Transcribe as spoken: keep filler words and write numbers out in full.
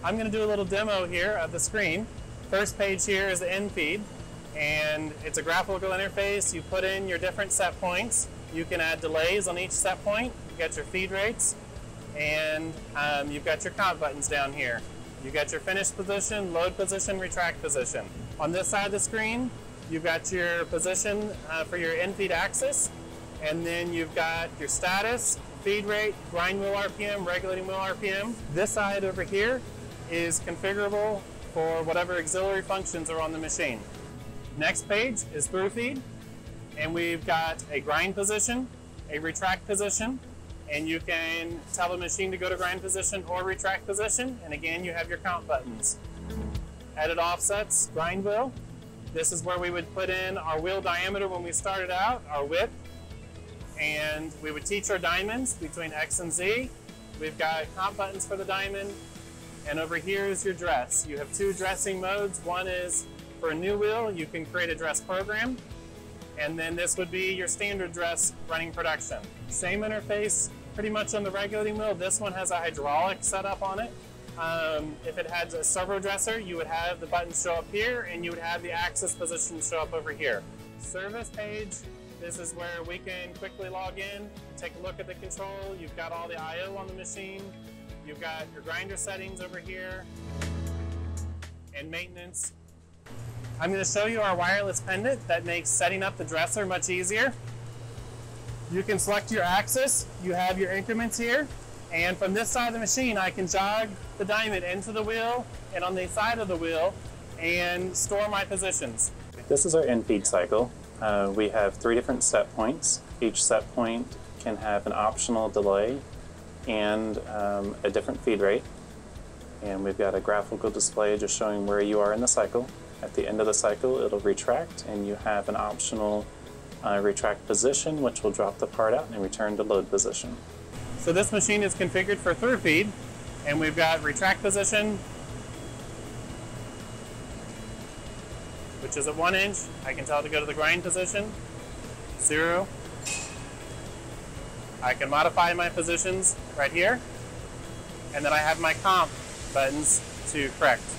I'm going to do a little demo here of the screen. First page here is the end feed, and it's a graphical interface. You put in your different set points. You can add delays on each set point. You got your feed rates, and um, you've got your comp buttons down here. You've got your finish position, load position, retract position. On this side of the screen, you've got your position uh, for your end feed axis, and then you've got your status, feed rate, grind wheel R P M, regulating wheel R P M. This side over here is configurable for whatever auxiliary functions are on the machine. Next page is through feed, and we've got a grind position, a retract position, and you can tell the machine to go to grind position or retract position, and again you have your count buttons. Edit offsets, grind wheel. This is where we would put in our wheel diameter when we started out, our width, and we would teach our diamonds between X and Z. We've got comp buttons for the diamond, and over here is your dress. You have two dressing modes. One is for a new wheel, you can create a dress program, and then this would be your standard dress running production. Same interface pretty much on the regulating wheel. This one has a hydraulic setup on it. Um, if it had a servo dresser, you would have the buttons show up here, and you would have the axis position show up over here. Service page, this is where we can quickly log in, take a look at the control. You've got all the I O on the machine. You've got your grinder settings over here, and maintenance. I'm going to show you our wireless pendant that makes setting up the dresser much easier. You can select your axis, you have your increments here, and from this side of the machine I can jog the diamond into the wheel and on the side of the wheel and store my positions. This is our end feed cycle. Uh, we have three different set points. Each set point can have an optional delay and um, a different feed rate. And we've got a graphical display just showing where you are in the cycle. At the end of the cycle it'll retract, and you have an optional uh, retract position which will drop the part out and return to load position. So this machine is configured for through feed, and we've got retract position, which is at one inch. I can tell it to go to the grind position, zero. I can modify my positions right here, and then I have my comp buttons to correct.